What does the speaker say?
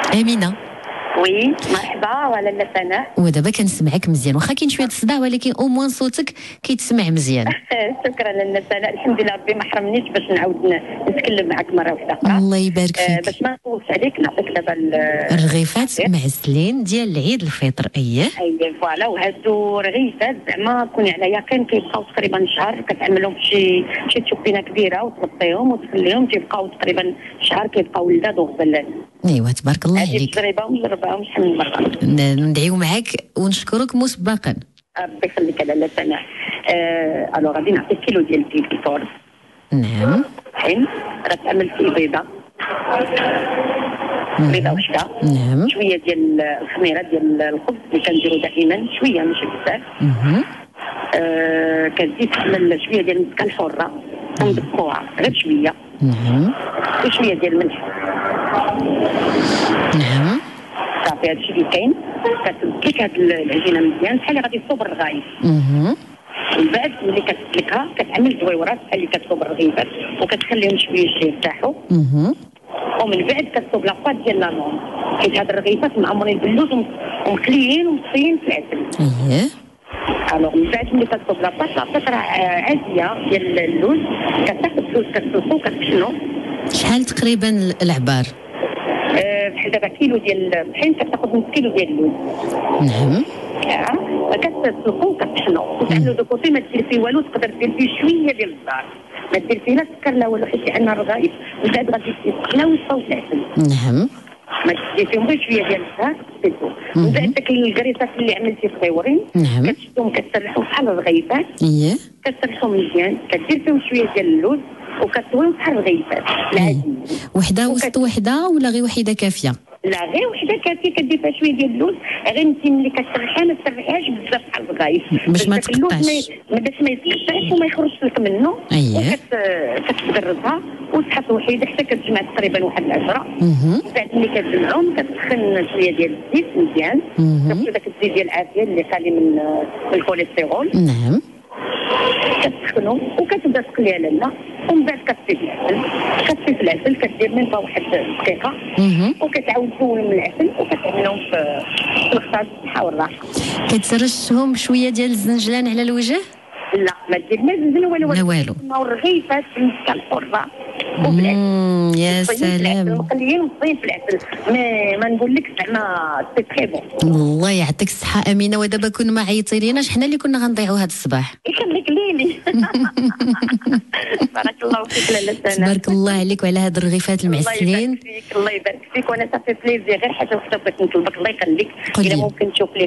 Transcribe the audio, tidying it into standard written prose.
امينه. وي مرحبا ولا لا سناء. ودابا كنسمعك مزيان، واخا كاين شويه الصداع ولكن او موان صوتك كيتسمع مزيان. شكرا لاله سناء، الحمد لله ربي ما حرمنيش باش نعاود نتكلم معك مره واحده اخرى. الله يبارك فيك. باش ما نطولش عليك نعطيك دابا الرغيفات معسلين ديال عيد الفطر. اييه فوالا، وهادو رغيفات زعما كوني على يقين كيبقاو تقريبا شهر، كتعملهم في شي تشوبينه كبيره وتغطيهم وتخليهم تيبقاو تقريبا شهر، كيبقاو لذاذ وغزلان. ايوا تبارك الله عليك. هذه التجربه ونجربها شحال من مره. ندعيو معاك ونشكرك مسبقا. ربي يخليك لاله سناء. الو غادي نعطيك كيلو ديال الفطور. نعم. حين غتعمل فيه بيضه وحده. نعم. شويه ديال الخميره ديال الخبز اللي كنديرو دائما، شويه ماشي بزاف. كتزيد تعمل شويه ديال المسكه الحره وندقوها غير شويه. نعم. وشويه ديال الملح. نعم. صافي هادشي اللي كاين. كتسلك هاد العجينه مزيان بحال اللي غادي تصوب الرغايف. من بعد ملي كتسلكها كتعمل دويورات بحال اللي كتصوب الرغيفات وكتخليهم شويه يرتاحوا. ومن بعد كتصوب لاباط ديال لامون، حيت هاد الرغيفات معمرين باللوز ومخليين ومصفيين في العسل. اييه. الوغ من بعد ملي كتصوب لاباط راه عاديه ديال اللوز، كتاخذ اللوز كتسلقو وكتكشنو. شحال تقريبا العبار؟ بحال دابا كيلو ديال الطحين كتاخذ نص كيلو ديال اللوز. نعم. كتسلقو وكتحنو وتعملو دو كوتي، ما دير فيه والو، تقدر دير فيه شويه ديال الزهر، ما دير فيه لا سكر لا والو، حيت عندنا الرغايف من بعد غادي يسقلاو ويصفاو في العسل. نعم. ما دير فيهم غير شويه ديال الزهر تسلقو. من بعد داك الكريسات اللي عملتي صغيورين كتشدهم كتسرحهم بحال الرغيفات. اييه. كتسرحهم مزيان، كدير فيهم شويه ديال اللوز وكتسويهم بحال الرغيفات العاديين. وحده وسط وحده ولا غير وحده كافيه؟ لا غير وحده كافيه، كدير فيها شويه ديال اللوز، غير انت ملي كتسرحيها ما تسرحيهاش بزاف بحال الرغايف باش ما تقطعش، باش ما يتقطعش وما يخرجش لك منه. اييه. كتدرسها وتحط وحيده حتى كتجمع تقريبا واحد 10. من بعد ملي كتجمعهم كتسخن شويه ديال الزيت مزيان، كتحط داك الزيت ديال العافيه اللي خالي من الكوليسترول. نعم. كتسخنو وكتبدا تقليها لاله، ومن بعد كتصيب العسل، كتصيب العسل كدير من فوق واحد دقيقه وكتعاود تزول من العسل وكتعملهم في الخطاب بحال الراحه. كترشهم شويه ديال الزنجلان على الوجه؟ لا ما دير لا زنجل والو والو. الرغيفات بالمسكه الحره يا سلام، مقليين ومصفيين في العسل. ما نقول لك زعما سي تري بون. الله يعطيك الصحه امينه، ودابا كون ما عيطي ليناش حنا اللي كنا غنضيعوا هذا الصباح. يخليك ليلي. بارك الله فيك لاله سناء. تبارك الله عليك وعلى هاد الرغيفات المعسلين. الله يبارك فيك وانا صافي بليزير. غير حاجه وحده بغيت نطلبك، الله يخليك، الا ممكن تشوف لي